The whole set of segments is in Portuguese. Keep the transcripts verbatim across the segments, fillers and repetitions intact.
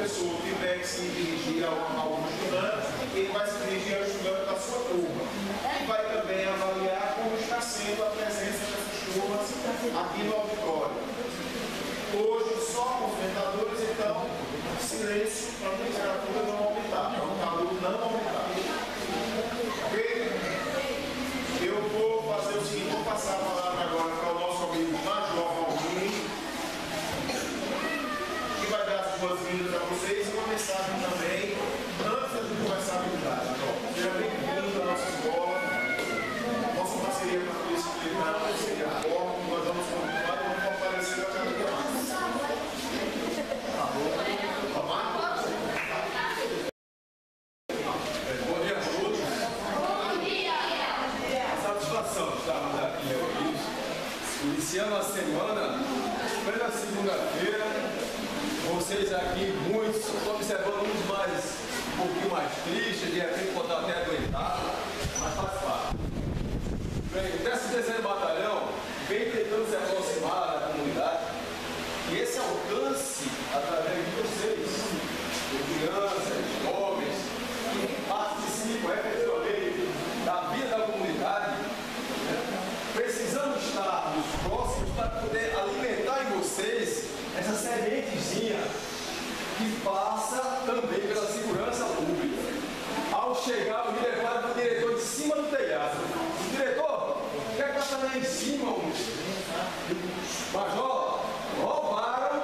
professor tiver que se dirigir a algum estudante, ele vai se dirigir ao estudante da sua turma. E vai também avaliar como está sendo a presença dessas turmas aqui no auditório. Hoje, só movimentadoras, então, silêncio para a literatura não aumentar, para o calor não aumentar. Ok? Eu vou fazer o seguinte, vou passar a palavra agora para o nosso amigo Major Valdir, que vai dar as boas-vindas a vocês e uma mensagem também, antes de começar a habilidade. Seja bem-vindo à nossa escola, nossa parceria com a Polícia Militar, a parceria forte, nós vamos continuar, vamos fortalecer a cada dia mais. Bom dia a todos. Bom dia. A satisfação de estarmos aqui reunidos, iniciando a semana, plena segunda-feira, vocês aqui, muitos, estou observando uns mais, um pouquinho mais tristes, de repente pode estar até adoentado, mas faz parte. Bem, o décimo terceiro Batalhão vem tentando se aproximar da comunidade, e esse alcance através de vocês, de crianças, jovens, que participam efetivamente da vida da comunidade, né? Precisamos estar nos próximos para poder alimentar em vocês essa sementezinha que passa também pela segurança pública. Ao chegar, me levaram para o diretor de cima do telhado. Diretor, o que é que está fazendo aí em cima? Major, roubaram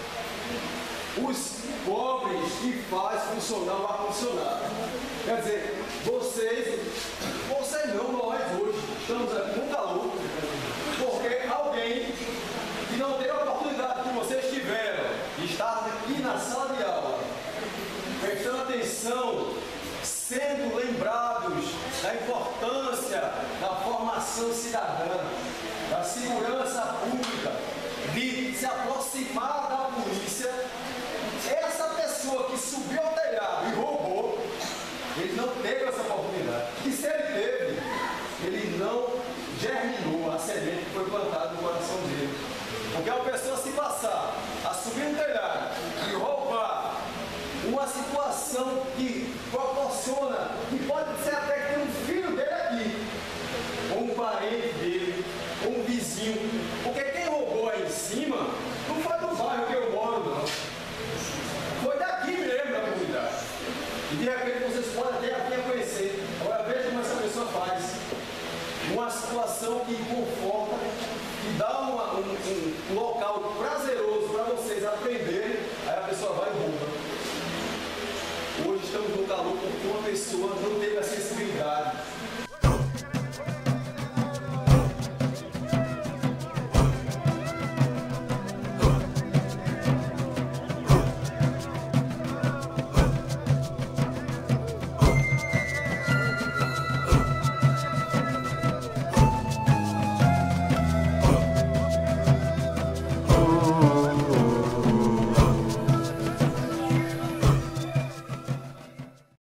os pobres que faz funcionar o ar-condicionado. Quer dizer, vocês, vocês não, nós hoje, estamos aqui com calor, porque alguém que não teve a oportunidade que vocês tiveram de estar aqui na sala de aula, prestando atenção, sendo lembrados da importância da formação cidadã, da segurança pública, de se aproximar da polícia. Essa pessoa que subiu ao telhado e roubou, ele não teve essa oportunidade. E se ele teve, ele não germinou a semente que foi plantada no coração dele. Porque uma pessoa se passar a subir no telhado e roubar, uma situação que proporciona, que pode ser até que tem um filho dele aqui, ou um parente dele, ou um vizinho. Porque quem roubou aí em cima não foi do bairro que eu moro, não. Foi daqui mesmo da comunidade. E de repente vocês podem até aqui a conhecer. Agora veja como essa pessoa faz. Uma situação que conforta, que dá uma, um, um local prazeroso para vocês aprenderem, aí a pessoa vai e rouba. Hoje estamos no calor porque uma pessoa não teve a sensibilidade